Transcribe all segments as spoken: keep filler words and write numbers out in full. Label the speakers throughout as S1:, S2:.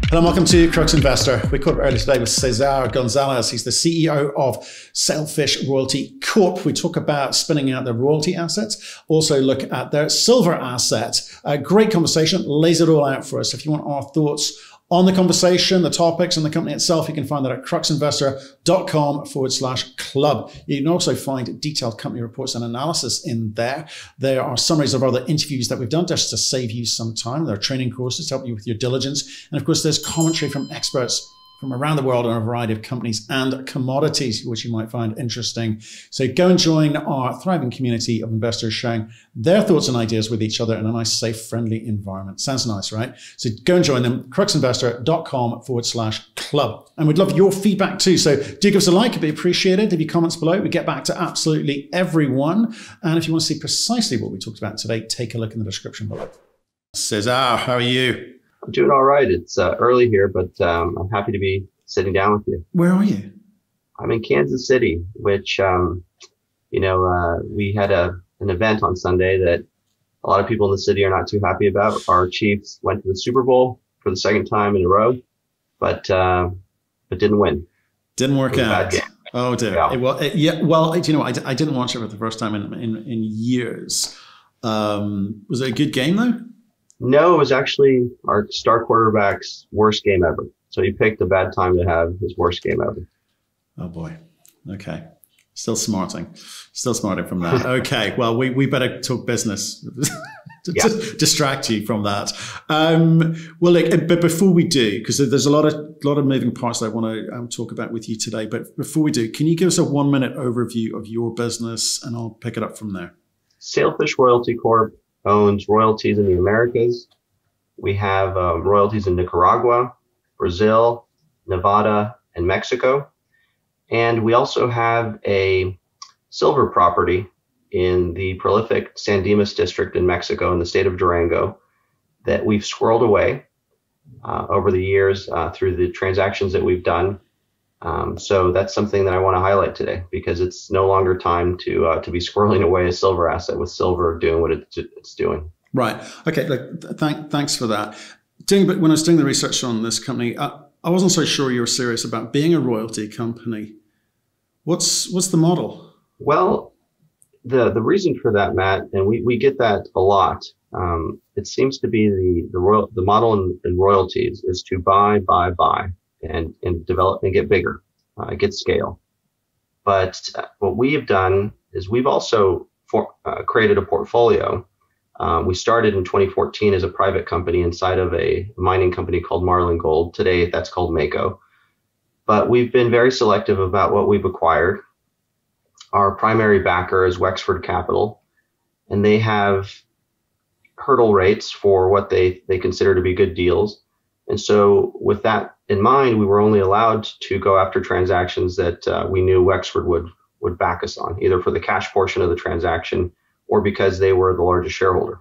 S1: Hello and welcome to Crux Investor. We caught up earlier today with Cesar Gonzalez. He's the C E O of Sailfish Royalty Corp. We talk about spinning out their royalty assets, also look at their silver asset. A great conversation, lays it all out for us. If you want our thoughts on the conversation, the topics, and the company itself, you can find that at cruxinvestor.com forward slash club. You can also find detailed company reports and analysis in there. There are summaries of other interviews that we've done just to save you some time. There are training courses to help you with your diligence. And of course, there's commentary from experts from around the world on a variety of companies and commodities, which you might find interesting. So go and join our thriving community of investors sharing their thoughts and ideas with each other in a nice, safe, friendly environment. Sounds nice, right? So go and join them, cruxinvestor.com forward slash club. And we'd love your feedback too. So do give us a like, it'd be appreciated. Leave your comments below. We get back to absolutely everyone. And if you want to see precisely what we talked about today, take a look in the description below. Cesar, how are you?
S2: I'm doing all right. It's uh, early here, but um, I'm happy to be sitting down with you.
S1: Where are you?
S2: I'm in Kansas City, which, um, you know, uh, we had a an event on Sunday that a lot of people in the city are not too happy about. Our Chiefs went to the Super Bowl for the second time in a row, but uh, but didn't win.
S1: Didn't work out.
S2: Bad game.
S1: Oh dear.
S2: Yeah.
S1: It, well, it, yeah. Well, you know, I, I didn't watch it for the first time in in, in years. Um, was it a good game though?
S2: No, it was actually our star quarterback's worst game ever. So he picked a bad time to have his worst game ever.
S1: Oh boy. Okay. Still smarting. Still smarting from that. Okay. Well, we, we better talk business to
S2: Yeah.
S1: distract you from that. Um, well, look, but before we do, because there's a lot of lot of moving parts that I want to um, talk about with you today. But before we do, can you give us a one minute overview of your business and I'll pick it up from there.
S2: Sailfish Royalty Corp owns royalties in the Americas. We have um, royalties in Nicaragua, Brazil, Nevada, and Mexico. And we also have a silver property in the prolific San Dimas district in Mexico in the state of Durango that we've squirreled away uh, over the years uh, through the transactions that we've done. Um, so that's something that I want to highlight today because it's no longer time to uh, to be squirreling away a silver asset with silver doing what it's, it's doing.
S1: Right. Okay. Look, th thanks for that. Doing, but when I was doing the research on this company, I, I wasn't so sure you were serious about being a royalty company. What's what's the model?
S2: Well, the the reason for that, Matt, and we, we get that a lot. Um, it seems to be the the royal the model in, in royalties is to buy, buy, buy. and and develop and get bigger, uh, get scale. But uh, what we have done is we've also for, uh, created a portfolio. Um, we started in twenty fourteen as a private company inside of a mining company called Marlin Gold. Today, that's called Mako. But we've been very selective about what we've acquired. Our primary backer is Wexford Capital, and they have hurdle rates for what they, they consider to be good deals. And so with that in mind, we were only allowed to go after transactions that uh, we knew Wexford would would back us on, either for the cash portion of the transaction or because they were the largest shareholder.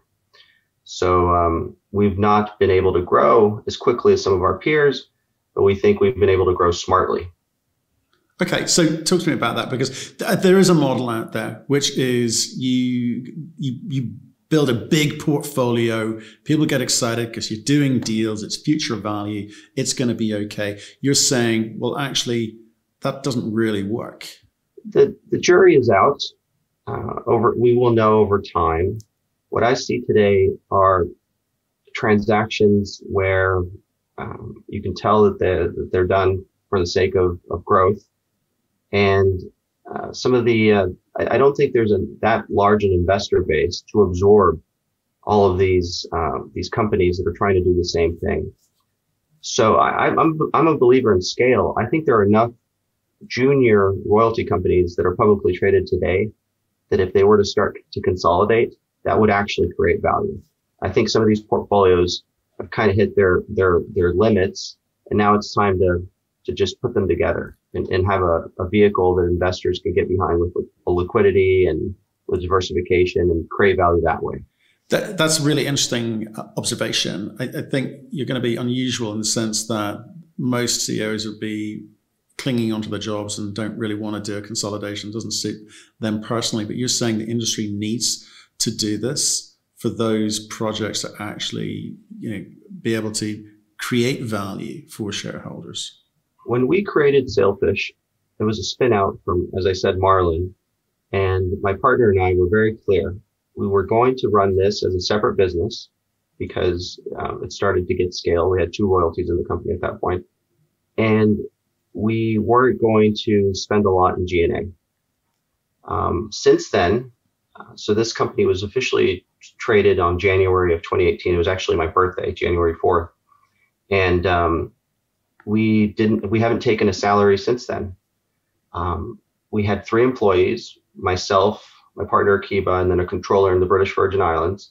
S2: So um, we've not been able to grow as quickly as some of our peers, but we think we've been able to grow smartly.
S1: Okay, so talk to me about that because th there is a model out there, which is you you you build a big portfolio. People get excited because you're doing deals. It's future value. It's going to be okay. You're saying, well, actually, that doesn't really work.
S2: The the jury is out. Uh, over, we will know over time. What I see today are transactions where um, you can tell that they're, that they're done for the sake of, of growth. And uh, some of the, uh, I, I don't think there's a, that large an investor base to absorb all of these uh, these companies that are trying to do the same thing. So I, I'm I'm a believer in scale. I think there are enough junior royalty companies that are publicly traded today that if they were to start to consolidate, that would actually create value. I think some of these portfolios have kind of hit their their their limits, and now it's time to to just put them together and, and have a, a vehicle that investors can get behind with, with a liquidity and with diversification and create value that way.
S1: That, that's a really interesting observation. I, I think you're going to be unusual in the sense that most C E Os would be clinging onto their jobs and don't really want to do a consolidation. It doesn't suit them personally. But you're saying the industry needs to do this for those projects to actually, you know, be able to create value for shareholders?
S2: When we created Sailfish, it was a spin out from, as I said, Marlin. And my partner and I were very clear. We were going to run this as a separate business because um, it started to get scale. We had two royalties in the company at that point. And we weren't going to spend a lot in G and A. Um, since then, uh, so this company was officially traded on January of twenty eighteen. It was actually my birthday, January fourth. And um, we didn't, we haven't taken a salary since then. Um, we had three employees, myself, my partner Akiba, and then a controller in the British Virgin Islands.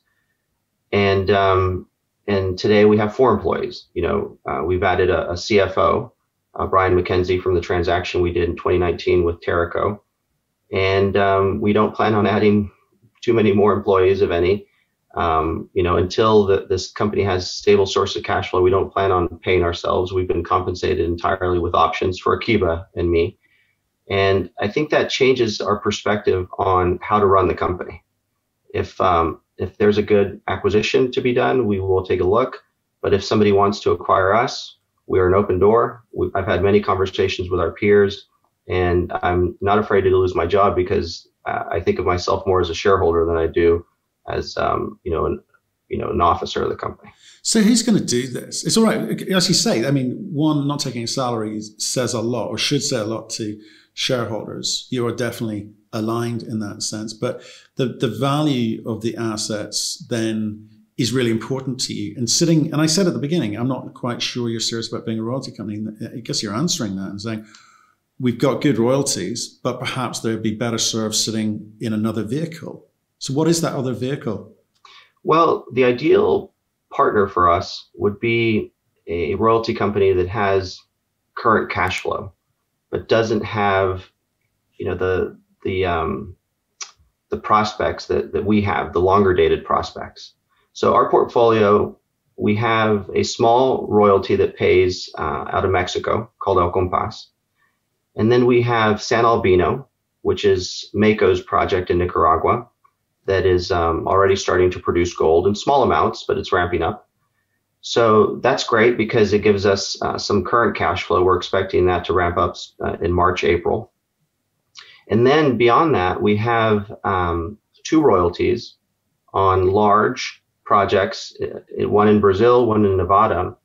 S2: And um, and today we have four employees. You know, uh, we've added a, a C F O, uh, Brian McKenzie, from the transaction we did in twenty nineteen with Terrico. And um, we don't plan on adding too many more employees, if any. Um, you know, until the, this company has stable source of cash flow, we don't plan on paying ourselves. We've been compensated entirely with options for Akiba and me. And I think that changes our perspective on how to run the company. If um, if there's a good acquisition to be done, we will take a look. But if somebody wants to acquire us, we are an open door. We, I've had many conversations with our peers, and I'm not afraid to lose my job because uh, I think of myself more as a shareholder than I do as um, you know, an, you know, an officer of the company.
S1: So who's going to do this? It's all right, as you say. I mean, one, not taking a salary says a lot, or should say a lot to shareholders. You are definitely aligned in that sense, but the the value of the assets then is really important to you. And sitting, and I said at the beginning, I'm not quite sure you're serious about being a royalty company. I guess you're answering that and saying, we've got good royalties, but perhaps they'd be better served sitting in another vehicle. So what is that other vehicle?
S2: Well, the ideal partner for us would be a royalty company that has current cash flow, but doesn't have, you know, the the um, the prospects that that we have, the longer dated prospects. So our portfolio, we have a small royalty that pays uh, out of Mexico called El Compás, and then we have San Albino, which is Mako's project in Nicaragua, that is um, already starting to produce gold in small amounts, but it's ramping up. So that's great because it gives us uh, some current cash flow. We're expecting that to ramp up uh, in March, April. And then beyond that, we have um, two royalties on large projects, one in Brazil, one in Nevada,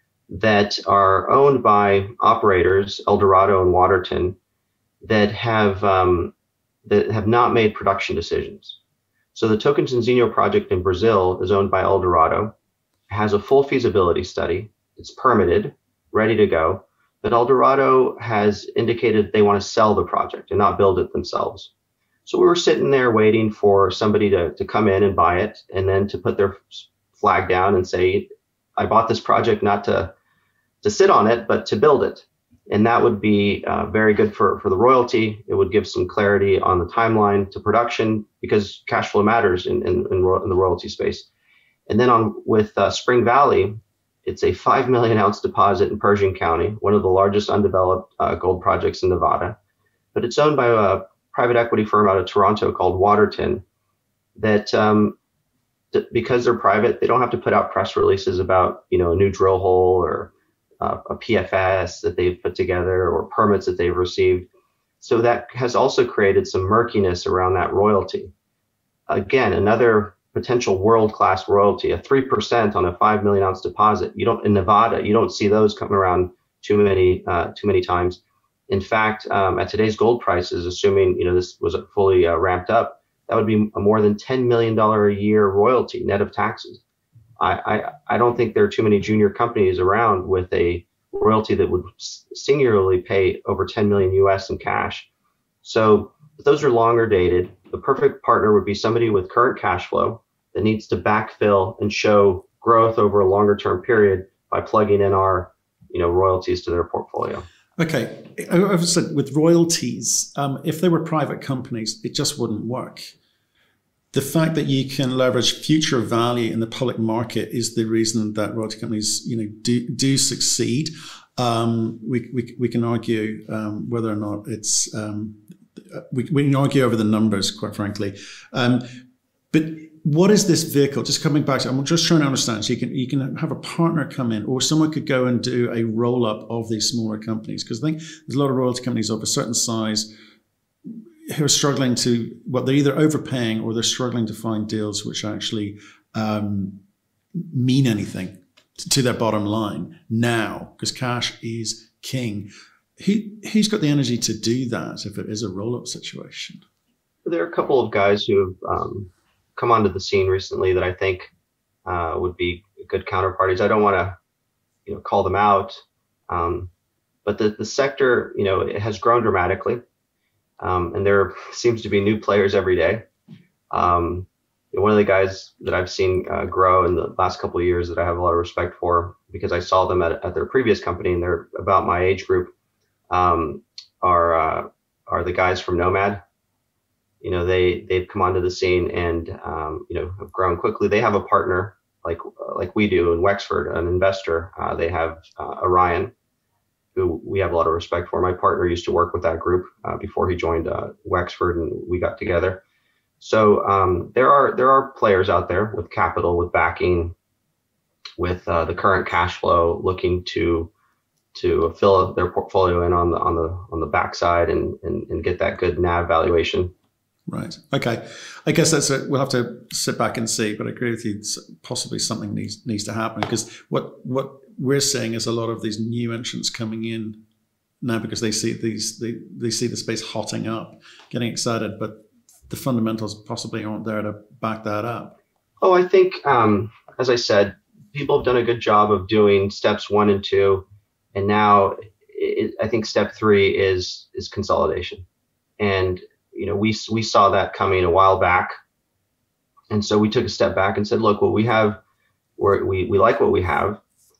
S2: that are owned by operators, Eldorado and Waterton, that have um, that have not made production decisions. So the Tocantins project in Brazil is owned by Eldorado, has a full feasibility study, it's permitted, ready to go, but Eldorado has indicated they want to sell the project and not build it themselves. So we were sitting there waiting for somebody to, to come in and buy it, and then to put their flag down and say, I bought this project not to, to sit on it, but to build it. And that would be uh, very good for, for the royalty. It would give some clarity on the timeline to production because cash flow matters in, in, in, ro- in the royalty space. And then on with uh, Spring Valley, it's a five million ounce deposit in Pershing County, one of the largest undeveloped uh, gold projects in Nevada. But it's owned by a private equity firm out of Toronto called Waterton that um, th- because they're private, they don't have to put out press releases about, you know, a new drill hole or Uh, a P F S that they've put together or permits that they've received. So that has also created some murkiness around that royalty. Again, another potential world-class royalty, a three percent on a five million ounce deposit. You don't, in Nevada, you don't see those coming around too many, uh, too many times. In fact, um, at today's gold prices, assuming, you know, this was fully uh, ramped up, that would be a more than ten million dollars a year royalty net of taxes. I, I, I don't think there are too many junior companies around with a royalty that would singularly pay over ten million U S in cash. So those are longer dated. The perfect partner would be somebody with current cash flow that needs to backfill and show growth over a longer term period by plugging in our, you know, royalties to their portfolio.
S1: Okay, I've said with royalties, um, if they were private companies, it just wouldn't work. The fact that you can leverage future value in the public market is the reason that royalty companies, you know, do do succeed. Um, we, we we can argue um, whether or not it's um, we we can argue over the numbers, quite frankly. Um, but what is this vehicle? Just coming back to, I'm just trying to understand. So you can you can have a partner come in, or someone could go and do a roll up of these smaller companies, because I think there's a lot of royalty companies of a certain size who are struggling to, well, they're either overpaying or they're struggling to find deals which actually um, mean anything to their bottom line now, because cash is king. Who, who's got the energy to do that if it is a roll-up situation?
S2: There are a couple of guys who have um, come onto the scene recently that I think uh, would be good counterparties. I don't want to, you know, call them out, um, but the, the sector, you know, it has grown dramatically. Um, and there seems to be new players every day. Um, one of the guys that I've seen uh, grow in the last couple of years that I have a lot of respect for, because I saw them at, at their previous company and they're about my age group, um, are uh, are the guys from Nomad. You know, they they've come onto the scene and um, you know, have grown quickly. They have a partner like like we do in Wexford, an investor. Uh, they have uh, Orion, who we have a lot of respect for. My partner used to work with that group uh, before he joined uh, Wexford, and we got together. So um, there are there are players out there with capital, with backing, with uh, the current cash flow, looking to to fill their portfolio in on the on the on the backside and and, and get that good N A V valuation.
S1: Right. Okay. I guess that's a, we'll have to sit back and see, but I agree with you. It's possibly something needs needs to happen, because what what we're seeing is a lot of these new entrants coming in now because they see these they, they see the space hotting up, getting excited, but the fundamentals possibly aren't there to back that up.
S2: Oh, I think um, as I said, people have done a good job of doing steps one and two, and now it, I think step three is is consolidation. And you know, we we saw that coming a while back, and so we took a step back and said, look, what we have, we're, we we like what we have.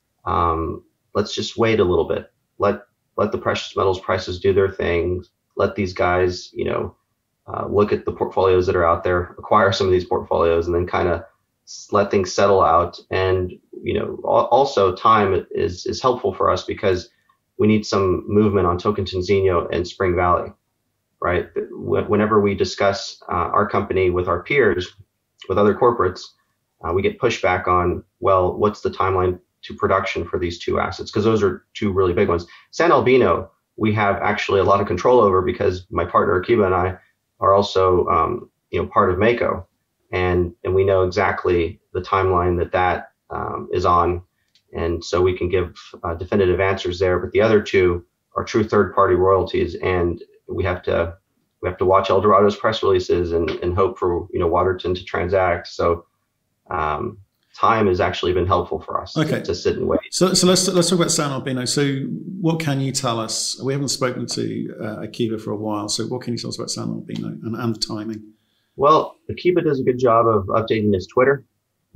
S2: Um, let's just wait a little bit. Let let the precious metals prices do their thing. Let these guys, you know, uh, look at the portfolios that are out there, acquire some of these portfolios, and then kind of let things settle out. And you know, also time is is helpful for us because we need some movement on Tocantinzinho and Spring Valley, right? Whenever we discuss uh, our company with our peers, with other corporates, uh, we get pushback on, well, what's the timeline to production for these two assets? Because those are two really big ones. San Albino, we have actually a lot of control over because my partner Akiba and I are also, um, you know, part of Mako, and and we know exactly the timeline that that um, is on, and so we can give uh, definitive answers there. But the other two are true third-party royalties, and we have to we have to watch Eldorado's press releases and and hope for, you know, Waterton to transact. So. Um, Time has actually been helpful for us okay. to, to sit and wait.
S1: So, so let's let's talk about San Albino. So, what can you tell us? We haven't spoken to uh, Akiba for a while. So, what can you tell us about San Albino and, and the timing?
S2: Well, Akiba does a good job of updating his Twitter.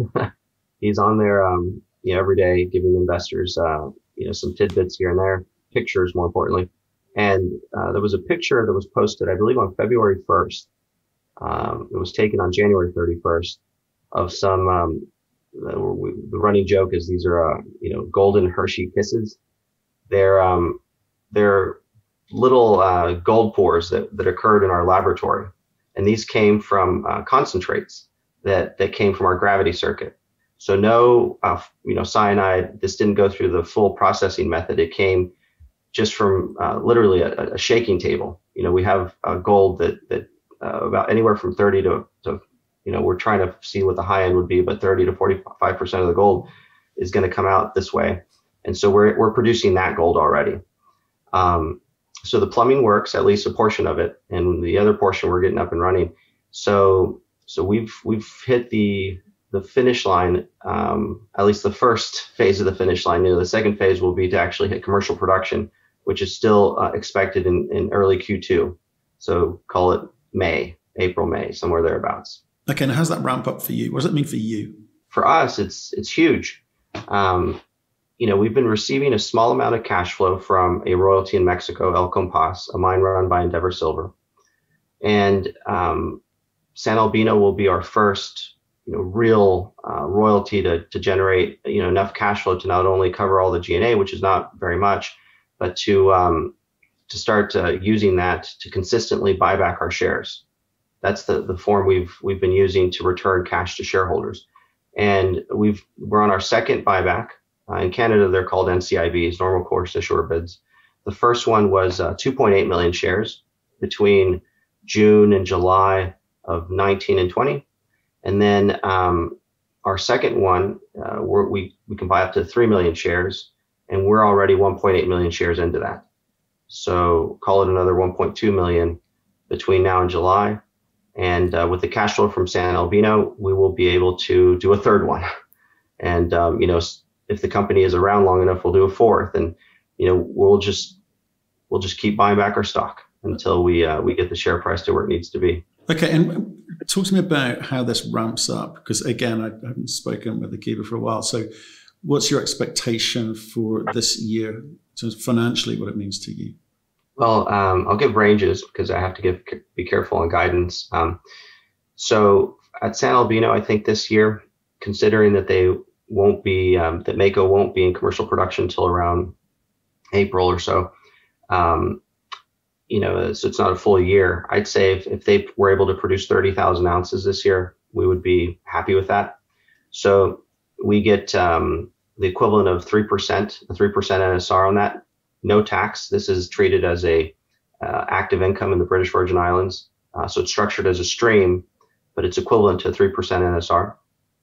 S2: He's on there, um, you know, every day, giving investors, uh, you know, some tidbits here and there, pictures more importantly. And uh, there was a picture that was posted, I believe, on February first. Um, it was taken on January thirty-first of some. Um, The running joke is these are, uh, you know, golden Hershey Kisses. They're um, they're little uh, gold pores that, that occurred in our laboratory, and these came from uh, concentrates that that came from our gravity circuit. So no, uh, you know, cyanide. This didn't go through the full processing method. It came just from uh, literally a, a shaking table. You know, we have uh, gold that that uh, about anywhere from thirty to to You know, we're trying to see what the high end would be, but thirty to forty-five percent of the gold is going to come out this way. And so we're, we're producing that gold already. Um, so the plumbing works, at least a portion of it. And the other portion we're getting up and running. So, so we've, we've hit the, the finish line, um, at least the first phase of the finish line. You know, the second phase will be to actually hit commercial production, which is still uh, expected in, in early Q two. So call it May, April, May, somewhere thereabouts.
S1: Okay, and how's that ramp up for you? What does it mean for you?
S2: For us, it's it's huge. Um, you know, we've been receiving a small amount of cash flow from a royalty in Mexico, El Compas, a mine run by Endeavor Silver, and um, San Albino will be our first, you know, real uh, royalty to to generate, you know, enough cash flow to not only cover all the G and A, which is not very much, but to um, to start uh, using that to consistently buy back our shares. That's the, the form we've we've been using to return cash to shareholders. And we've we're on our second buyback. Uh, in Canada, they're called N C I Bs, normal course issuer bids. The first one was uh, two point eight million shares between June and July of nineteen and twenty. And then um, our second one, uh, we're, we we can buy up to three million shares, and we're already one point eight million shares into that. So call it another one point two million between now and July. And uh, with the cash flow from San Albino, we will be able to do a third one. And, um, you know, if the company is around long enough, we'll do a fourth. And, you know, we'll just we'll just keep buying back our stock until we uh, we get the share price to where it needs to be.
S1: Okay. And talk to me about how this ramps up, because, again, I haven't spoken with Akiva for a while. So what's your expectation for this year, so financially, what it means to you?
S2: Well, um, I'll give ranges because I have to give be careful on guidance. Um, so at San Albino, I think this year, considering that they won't be, um, that Mako won't be in commercial production until around April or so, um, you know, so it's not a full year. I'd say if, if they were able to produce thirty thousand ounces this year, we would be happy with that. So we get um, the equivalent of three percent, a three percent N S R on that. No tax. This is treated as a uh, active income in the British Virgin Islands. Uh, so it's structured as a stream, but it's equivalent to three percent N S R.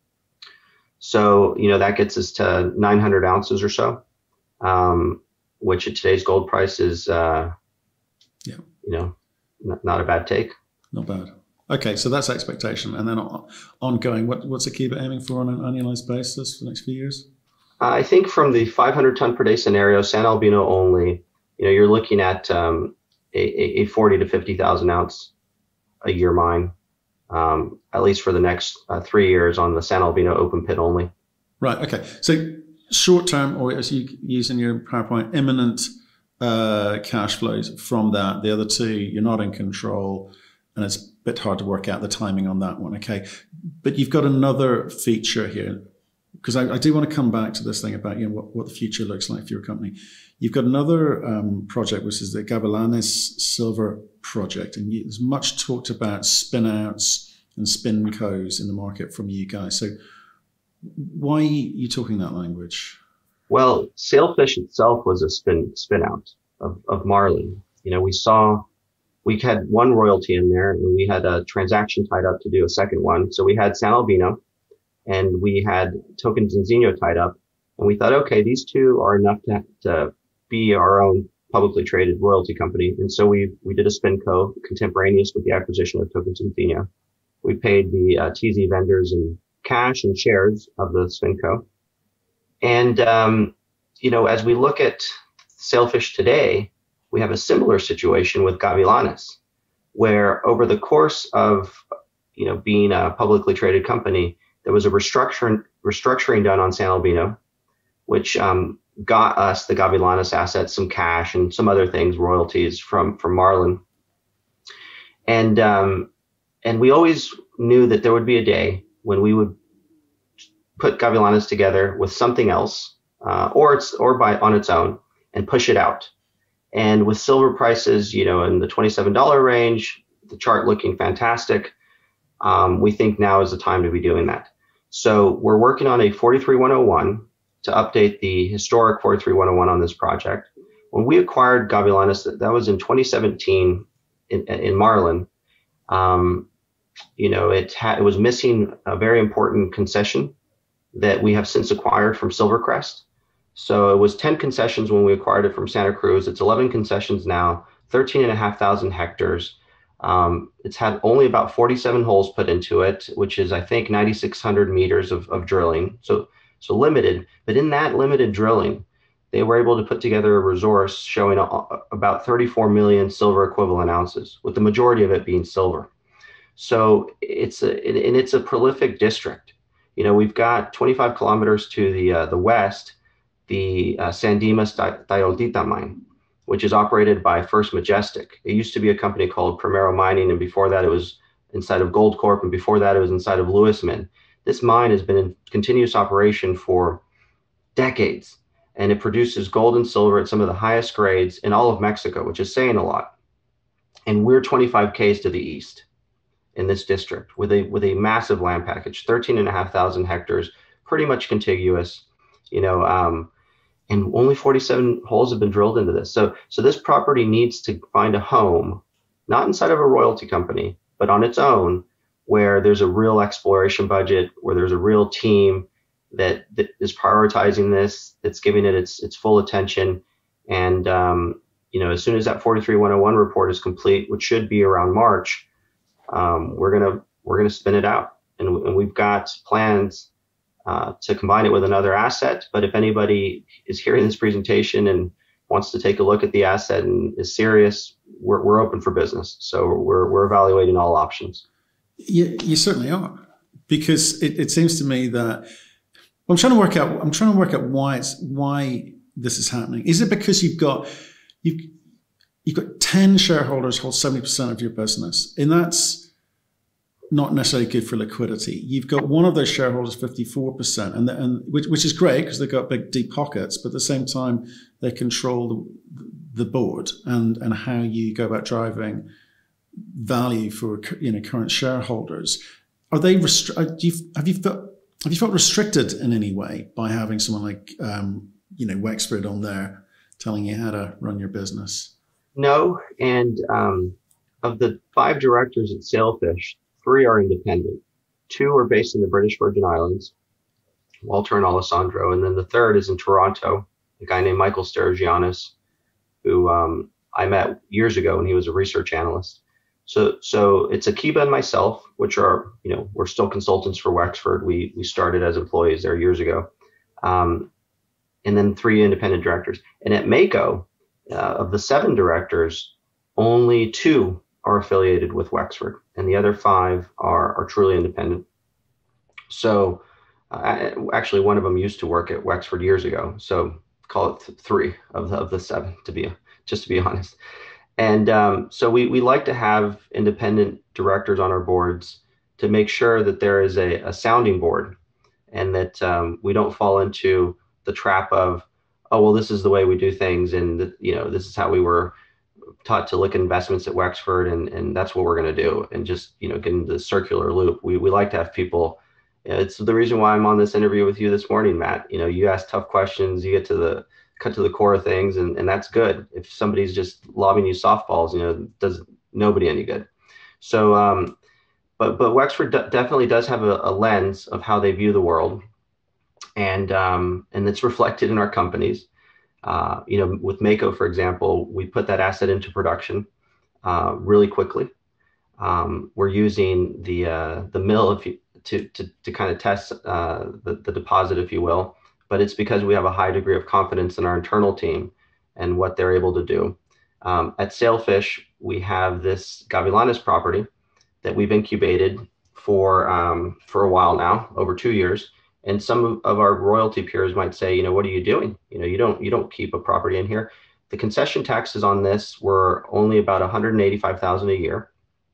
S2: So, you know, that gets us to nine hundred ounces or so, um, which at today's gold price is, uh, yeah, you know, not, not a bad take.
S1: Not bad. Okay, so that's expectation. And then on, ongoing, what, what's Akiva aiming for on an annualized basis for the next few years?
S2: I think from the five hundred ton per day scenario, San Albino only, you know, you're looking at um, a, a forty to fifty thousand ounce a year mine, um, at least for the next uh, three years on the San Albino open pit only.
S1: Right. Okay. So short term, or as you use in your PowerPoint, imminent uh, cash flows from that. The other two, you're not in control, and it's a bit hard to work out the timing on that one. Okay. But you've got another feature here. Because I, I do want to come back to this thing about, you know, what, what the future looks like for your company. You've got another um, project, which is the Gavilanes silver project, and you, there's much talked about spin outs and spin cos in the market from you guys. So why are you talking that language?
S2: Well, Sailfish itself was a spin spin out of, of Marlin. You know, we saw we had one royalty in there, and we had a transaction tied up to do a second one. So we had San Albino, and we had Tokens and Zinho tied up, and we thought, okay, these two are enough to, to be our own publicly traded royalty company. And so we we did a spin co contemporaneous with the acquisition of Tokens and Zinho. We paid the uh, T Z vendors in cash and shares of the spin co. And um, you know, as we look at Sailfish today, we have a similar situation with Gavilanes, where over the course of you know being a publicly traded company, there was a restructuring restructuring done on San Albino, which um, got us, the Gavilanes assets, some cash and some other things, royalties from from Marlin. And um, and we always knew that there would be a day when we would put Gavilanes together with something else, uh, or it's or by on its own, and push it out. And with silver prices, you know, in the twenty-seven dollar range, the chart looking fantastic, um, we think now is the time to be doing that. So we're working on a forty-three one oh one to update the historic forty-three one oh one on this project. When we acquired Gavilanes, that was in twenty seventeen in, in Marlin. Um, you know, it, ha- it was missing a very important concession that we have since acquired from Silvercrest. So it was ten concessions when we acquired it from Santa Cruz. It's eleven concessions now, thirteen and a half thousand hectares. Um, it's had only about forty-seven holes put into it, which is, I think, ninety-six hundred meters of, of drilling. So, so limited. But in that limited drilling, they were able to put together a resource showing a, about thirty-four million silver equivalent ounces, with the majority of it being silver. So it's a, and it's a prolific district. You know, we've got twenty-five kilometers to the uh, the west, the uh, San Dimas Tayoltita mine, which is operated by First Majestic. It used to be a company called Primero Mining, and before that it was inside of Goldcorp, and before that it was inside of Lewisman. This mine has been in continuous operation for decades, and it produces gold and silver at some of the highest grades in all of Mexico, which is saying a lot. And we're twenty-five Ks to the east. in this district with a with a massive land package, thirteen and a half thousand hectares, pretty much contiguous, you know, um, and only forty-seven holes have been drilled into this. So so this property needs to find a home, not inside of a royalty company, but on its own, where there's a real exploration budget, where there's a real team that, that is prioritizing this, that's giving it its its full attention. And um, you know, as soon as that forty-three one oh one report is complete, which should be around March, um, we're gonna we're gonna spin it out, and, and we've got plans uh, to combine it with another asset. But if anybody is hearing this presentation and wants to take a look at the asset and is serious, we're we're open for business. So we're we're evaluating all options.
S1: You, you certainly are, because it, it seems to me that I'm trying to work out. I'm trying to work out why it's why this is happening. Is it because you've got you've you've got ten shareholders hold seventy percent of your business, and that's not necessarily good for liquidity. You've got one of those shareholders fifty-four percent, and the, and which which is great because they've got big deep pockets, but at the same time they control the, the board and and how you go about driving value for, you know, current shareholders. Are they restri- do you, have you felt have you felt restricted in any way by having someone like um, you know, Wexford on there telling you how to run your business?
S2: No, and um, of the five directors at Sailfish, three are independent. Two are based in the British Virgin Islands, Walter and Alessandro, and then the third is in Toronto, a guy named Michael Sturgianis, who um, I met years ago when he was a research analyst. So, so it's Akiba and myself, which are, you know, we're still consultants for Wexford. We we started as employees there years ago, um, and then three independent directors. And at Mako, uh, of the seven directors, only two are affiliated with Wexford, and the other five are are truly independent. So, uh, actually, one of them used to work at Wexford years ago. So, call it th- three of the, of the seven, to be just to be honest. And um, so we, we like to have independent directors on our boards to make sure that there is a, a sounding board, and that um, we don't fall into the trap of, oh, well, this is the way we do things, and the, you know, this is how we were taught to look at investments at Wexford, and, and that's what we're going to do, and just, you know, get into the circular loop. We we like to have people. It's the reason why I'm on this interview with you this morning, Matt. You know, you ask tough questions, you get to the cut to the core of things, and, and that's good. If somebody's just lobbing you softballs, you know, it does nobody any good. So, um, but but Wexford d- definitely does have a, a lens of how they view the world, and um, and it's reflected in our companies. Uh, you know, with Mako, for example, we put that asset into production uh, really quickly. Um, we're using the uh, the mill if you, to to to kind of test uh, the the deposit, if you will. But it's because we have a high degree of confidence in our internal team and what they're able to do. Um, at Sailfish, we have this Gavilanes property that we've incubated for um, for a while now, over two years. And some of our royalty peers might say, you know, what are you doing? You know, you don't you don't keep a property in here. The concession taxes on this were only about one hundred eighty-five thousand dollars a year,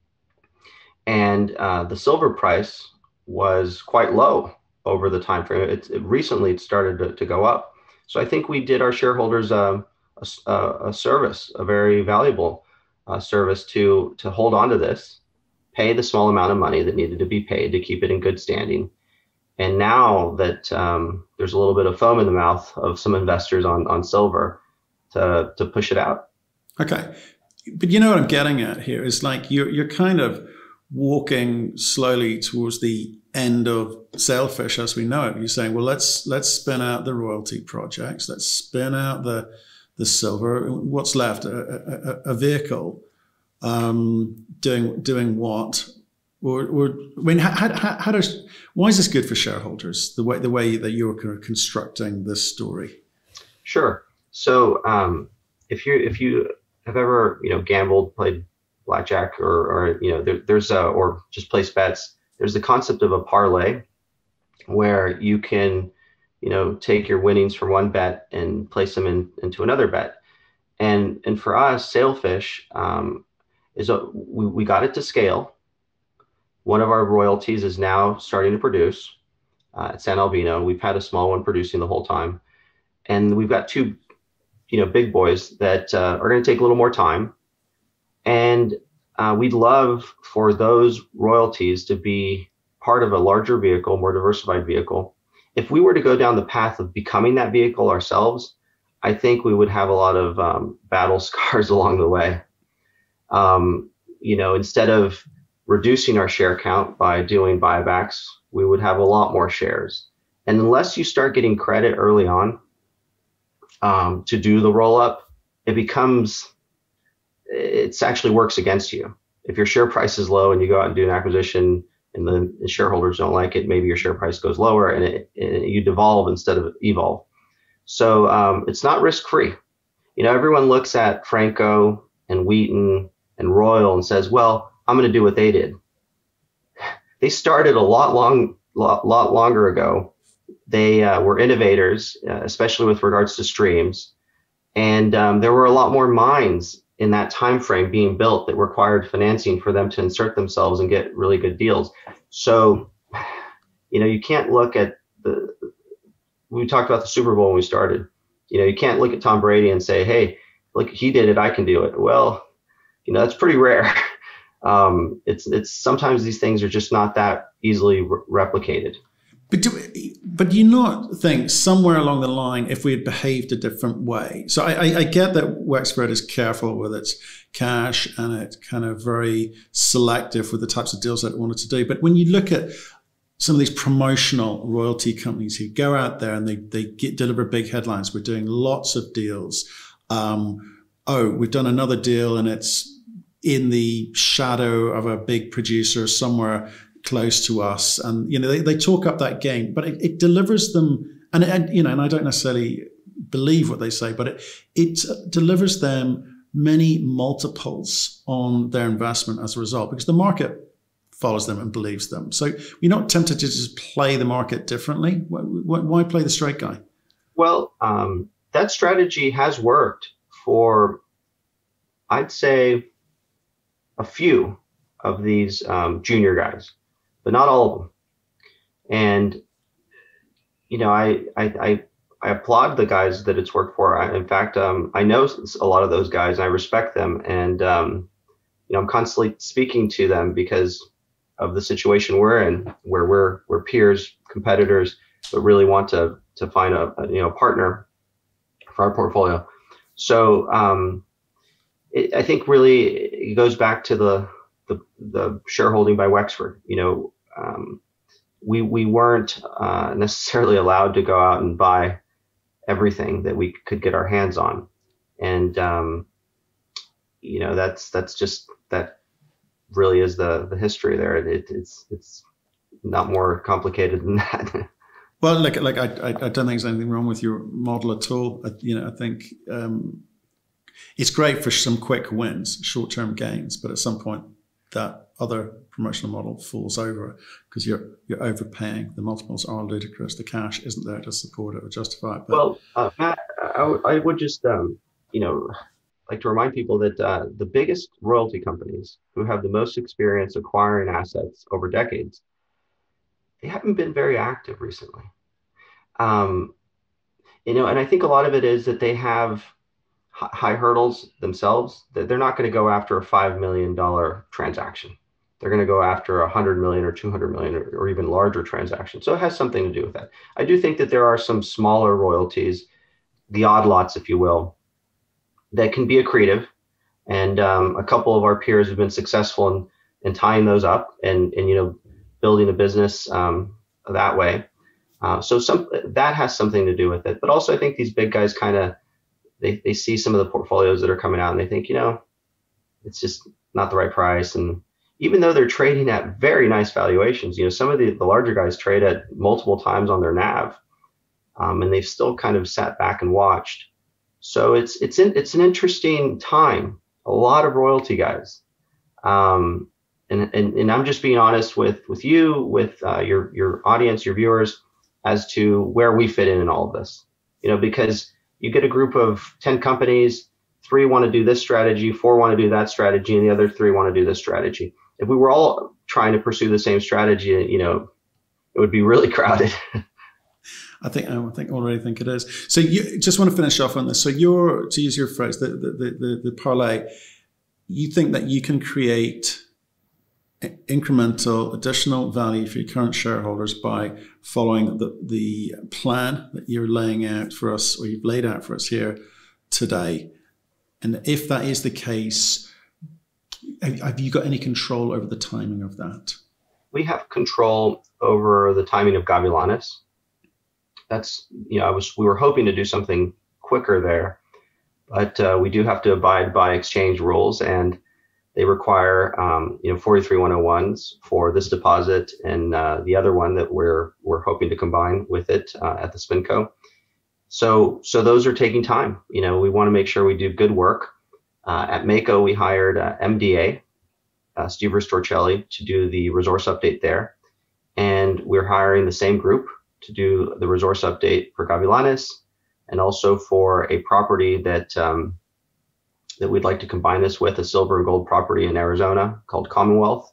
S2: and uh, the silver price was quite low over the time frame. It, it recently it started to, to go up. So I think we did our shareholders um, a, a service, a very valuable uh, service to to hold on to this, pay the small amount of money that needed to be paid to keep it in good standing. And now that um, there's a little bit of foam in the mouth of some investors on on silver, to to push it out.
S1: Okay, but you know what I'm getting at here is, like, you're you're kind of walking slowly towards the end of Sailfish as we know it. You're saying, well, let's let's spin out the royalty projects, let's spin out the the silver. What's left? A, a, a vehicle um, doing doing what? Or, or I mean, how, how, how does why is this good for shareholders? The way the way that you're kind of constructing this story.
S2: Sure. So um, if you if you have ever you know gambled, played blackjack, or or you know there, there's a, or just place bets, there's the concept of a parlay, where you can you know take your winnings from one bet and place them in into another bet. And and for us, Sailfish um, is a we, we got it to scale. One of our royalties is now starting to produce uh, at San Albino. We've had a small one producing the whole time, and we've got two, you know, big boys that uh, are going to take a little more time. And uh, we'd love for those royalties to be part of a larger vehicle, more diversified vehicle. If we were to go down the path of becoming that vehicle ourselves, I think we would have a lot of um, battle scars along the way. Um, you know, instead of reducing our share count by doing buybacks, we would have a lot more shares. And unless you start getting credit early on um, to do the roll up, it becomes, it actually works against you. If your share price is low and you go out and do an acquisition and the, the shareholders don't like it, maybe your share price goes lower and, it, and you devolve instead of evolve. So um, it's not risk free. You know, everyone looks at Franco and Wheaton and Royal and says, well, I'm going to do what they did. They started a lot long, lot, lot longer ago. They uh, were innovators, uh, especially with regards to streams. And um, there were a lot more mines in that time frame being built that required financing for them to insert themselves and get really good deals. So, you know, you can't look at the, we talked about the Super Bowl when we started. You know, you can't look at Tom Brady and say, hey, look, he did it, I can do it. Well, you know, that's pretty rare. Um, it's it's sometimes these things are just not that easily re- replicated.
S1: But do, but you not think somewhere along the line, if we had behaved a different way? So I, I, I get that Wexford is careful with its cash and it's kind of very selective with the types of deals that it wanted to do. But when you look at some of these promotional royalty companies who go out there and they they get, deliver big headlines, we're doing lots of deals. Um, oh, we've done another deal and it's in the shadow of a big producer somewhere close to us. And, you know, they, they talk up that game, but it, it delivers them, and, and, you know, and I don't necessarily believe what they say, but it, it delivers them many multiples on their investment as a result, because the market follows them and believes them. So you're not tempted to just play the market differently? Why, why play the straight guy?
S2: Well, um, that strategy has worked for, I'd say, a few of these um, junior guys, but not all of them. And, you know, I, I, I, I applaud the guys that it's worked for. I, in fact, um, I know a lot of those guys and I respect them. And, um, you know, I'm constantly speaking to them because of the situation we're in, where we're, we're peers, competitors, but really want to, to find a, a you know, partner for our portfolio. So, um, It, I think really it goes back to the the, the shareholding by Wexford. You know, um, we we weren't uh, necessarily allowed to go out and buy everything that we could get our hands on, and um, you know that's that's just that really is the the history there. It, it's it's not more complicated than that.
S1: Well, like like I I don't think there's anything wrong with your model at all. I, you know, I think. Um, It's great for some quick wins, short-term gains, but at some point that other promotional model falls over because you're you're overpaying. The multiples are ludicrous. The cash isn't there to support it or justify it. But
S2: well, uh, Matt, I, w- I would just um, you know like to remind people that uh, the biggest royalty companies who have the most experience acquiring assets over decades, they haven't been very active recently. Um, you know, and I think a lot of it is that they have high hurdles themselves, that they're not going to go after a five million dollars transaction. They're going to go after a one hundred million dollars or two hundred million dollars or, or even larger transaction. So it has something to do with that. I do think that there are some smaller royalties, the odd lots, if you will, that can be accretive. And um, a couple of our peers have been successful in, in tying those up and, and, you know, building a business um, that way. Uh, so some that has something to do with it. But also I think these big guys kind of, They, they see some of the portfolios that are coming out and they think, you know, it's just not the right price. And even though they're trading at very nice valuations, you know, some of the, the larger guys trade at multiple times on their N A V, um, and they've still kind of sat back and watched. So it's it's in, it's an interesting time. A lot of royalty guys, um, and, and and I'm just being honest with with you, with uh, your your audience, your viewers, as to where we fit in in all of this. You know, because you get a group of ten companies, three want to do this strategy, four want to do that strategy, and the other three want to do this strategy. If we were all trying to pursue the same strategy, you know, it would be really crowded.
S1: I think I think already think it is. So you just want to finish off on this. So you're, to use your phrase, the the the, the parlay, you think that you can create incremental additional value for your current shareholders by following the, the plan that you're laying out for us, or you've laid out for us here today? And if that is the case, have you got any control over the timing of that?
S2: We have control over the timing of Gavilanes. That's, you know, I was, we were hoping to do something quicker there, but uh, we do have to abide by exchange rules, and they require, um, you know, forty-three one oh ones for this deposit and uh, the other one that we're we're hoping to combine with it uh, at the SpinCo. So so those are taking time. You know, we want to make sure we do good work. Uh, at Mako, we hired uh, M D A, uh, Steve Storcelli, to do the resource update there, and we're hiring the same group to do the resource update for Gavilanes, and also for a property that. Um, that we'd like to combine this with, a silver and gold property in Arizona called Commonwealth.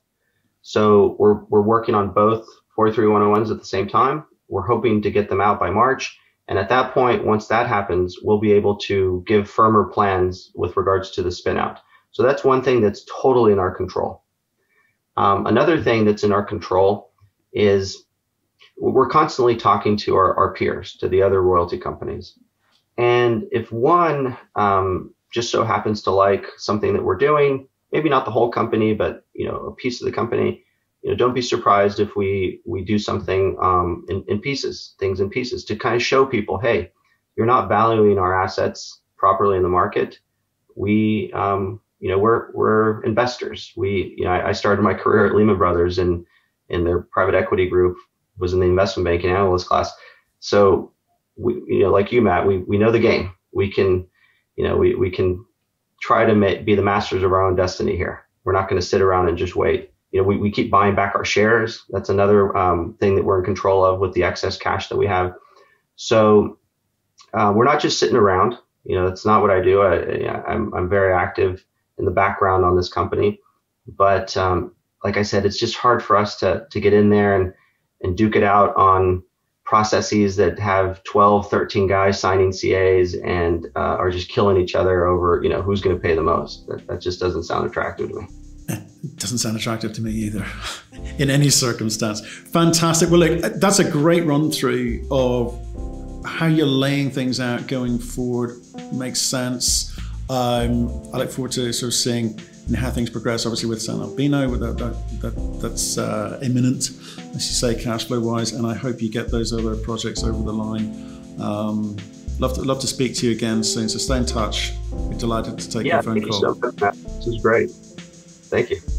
S2: So we're, we're working on both forty-three one oh ones at the same time. We're hoping to get them out by March. And at that point, once that happens, we'll be able to give firmer plans with regards to the spin out. So that's one thing that's totally in our control. Um, another thing that's in our control is we're constantly talking to our, our peers, to the other royalty companies. And if one, um, just so happens to like something that we're doing, maybe not the whole company, but you know, a piece of the company, you know, don't be surprised if we we do something um, in, in pieces, things in pieces, to kind of show people, hey, you're not valuing our assets properly in the market. We, um, you know, we're we're investors. We, you know, I, I started my career at Lehman Brothers, and in their private equity group, was in the investment banking analyst class. So we, you know, like you, Matt, we we know the game. We can. You know, we, we can try to make, be the masters of our own destiny here. We're not going to sit around and just wait. You know, we, we keep buying back our shares. That's another um, thing that we're in control of with the excess cash that we have. So uh, we're not just sitting around. You know, that's not what I do. I, I'm, I'm very active in the background on this company. But um, like I said, it's just hard for us to, to get in there and, and duke it out on processes that have twelve, thirteen guys signing C As and uh, are just killing each other over, you know, who's going to pay the most. That, that just doesn't sound attractive to me.
S1: It doesn't sound attractive to me either, in any circumstance. Fantastic. Well, look, that's a great run through of how you're laying things out going forward. Makes sense. Um, I look forward to sort of seeing how things progress, obviously with San Albino, that, that, that, that's uh, imminent, as you say, cash flow wise, and I hope you get those other projects over the line. Um, love to love to speak to you again soon, so stay in touch. We're delighted to take
S2: yeah,
S1: your phone
S2: thank
S1: call.
S2: You so much, Matt. This is great. Thank you.